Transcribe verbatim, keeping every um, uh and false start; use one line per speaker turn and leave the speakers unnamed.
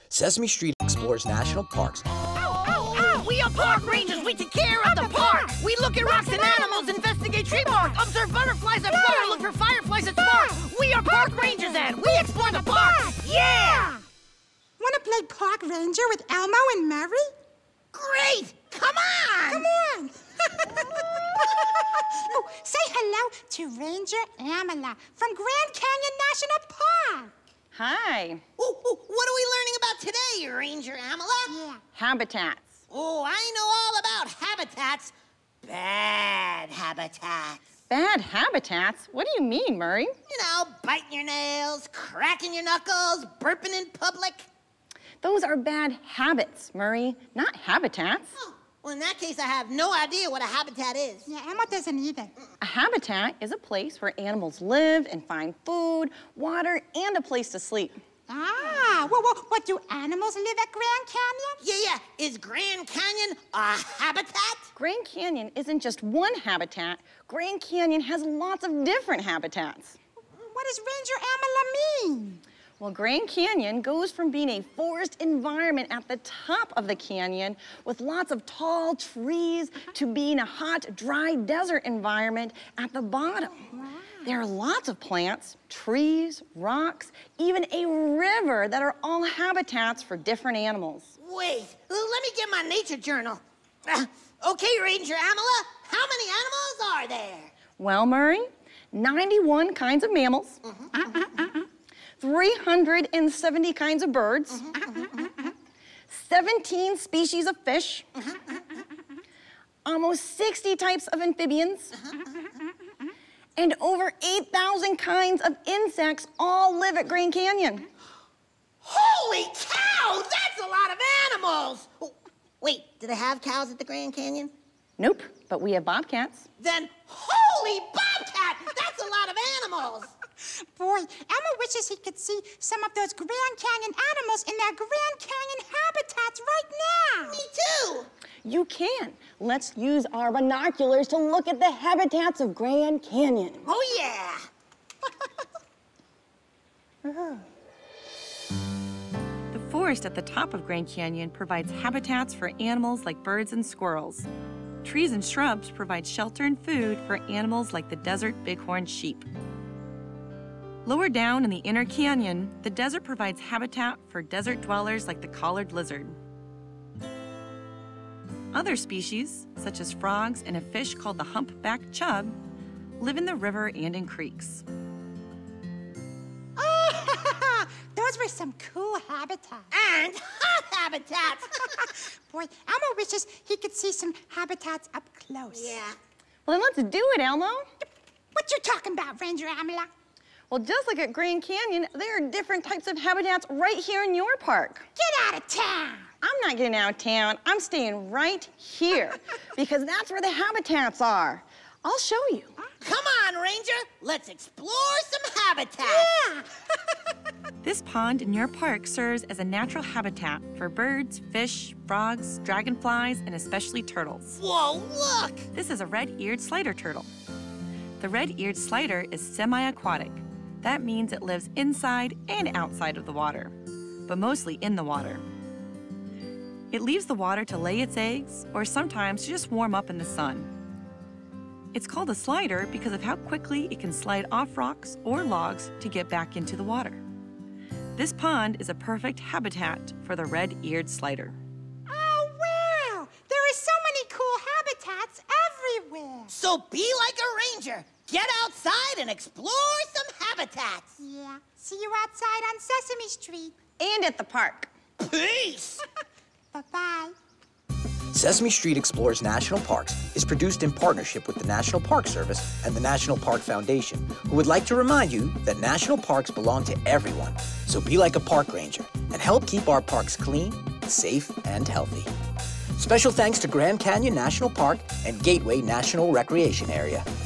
Sesame Street explores national parks.
Ow, ow, ow! We are park rangers. We take care of the park. We look at rocks and animals, investigate tree bark, observe butterflies at flutter, look for fireflies at spark. We are park rangers and we explore the park. Yeah!
Want to play park ranger with Elmo and Mary?
Great! Come on!
Come on! Oh, say hello to Ranger Amala from Grand Canyon National Park.
Hi.
Ooh, ooh, what are we learning about today, Ranger Amala?
Yeah.
Habitats.
Oh, I know all about habitats. Bad habitats.
Bad habitats? What do you mean, Murray?
You know, biting your nails, cracking your knuckles, burping in public.
Those are bad habits, Murray, not habitats.
Oh, well, in that case, I have no idea what a habitat is.
Yeah, Elmo doesn't either.
A habitat is a place where animals live and find food, water, and a place to sleep.
Ah, well, well, what, do animals live at Grand Canyon?
Yeah, yeah. Is Grand Canyon a habitat?
Grand Canyon isn't just one habitat. Grand Canyon has lots of different habitats.
What does Ranger Amala mean?
Well, Grand Canyon goes from being a forest environment at the top of the canyon with lots of tall trees to being a hot, dry desert environment at the bottom.
Wow.
There are lots of plants, trees, rocks, even a river that are all habitats for different animals.
Wait, let me get my nature journal. Uh, okay, Ranger Amala, how many animals are there?
Well, Murray, ninety-one kinds of mammals.
Mm-hmm.
uh, uh, uh, uh. three hundred seventy kinds of birds,
Mm-hmm.
seventeen species of fish, almost sixty types of amphibians, and over eight thousand kinds of insects all live at Grand Canyon.
Holy cow, that's a lot of animals! Oh, wait, do they have cows at the Grand Canyon?
Nope, but we have bobcats.
Then, holy bobcat, that's a lot of animals!
Boy, Elmo wishes he could see some of those Grand Canyon animals in their Grand Canyon habitats right now.
Me too.
You can. Let's use our binoculars to look at the habitats of Grand Canyon.
Oh, yeah.
The forest at the top of Grand Canyon provides habitats for animals like birds and squirrels. Trees and shrubs provide shelter and food for animals like the desert bighorn sheep. Lower down in the inner canyon, the desert provides habitat for desert dwellers like the collared lizard. Other species, such as frogs and a fish called the humpback chub, live in the river and in creeks.
Oh, those were some cool habitats.
And hot habitats.
Boy, Elmo wishes he could see some habitats up close.
Yeah.
Well, then let's do it, Elmo.
What you talking about, Ranger Amala?
Well, just like at Grand Canyon, there are different types of habitats right here in your park.
Get out of town.
I'm not getting out of town. I'm staying right here because that's where the habitats are. I'll show you.
Come on, Ranger. Let's explore some habitats.
Yeah.
This pond in your park serves as a natural habitat for birds, fish, frogs, dragonflies, and especially turtles.
Whoa, look.
This is a red-eared slider turtle. The red-eared slider is semi-aquatic. That means it lives inside and outside of the water, but mostly in the water. It leaves the water to lay its eggs or sometimes to just warm up in the sun. It's called a slider because of how quickly it can slide off rocks or logs to get back into the water. This pond is a perfect habitat for the red-eared slider.
Oh, wow. There are so many cool habitats everywhere.
So be like a ranger. Get outside and explore some habitats.
Yeah. See you outside on Sesame Street.
And at the park.
Peace.
Bye-bye.
Sesame Street Explores National Parks is produced in partnership with the National Park Service and the National Park Foundation, who would like to remind you that national parks belong to everyone. So be like a park ranger and help keep our parks clean, safe, and healthy. Special thanks to Grand Canyon National Park and Gateway National Recreation Area.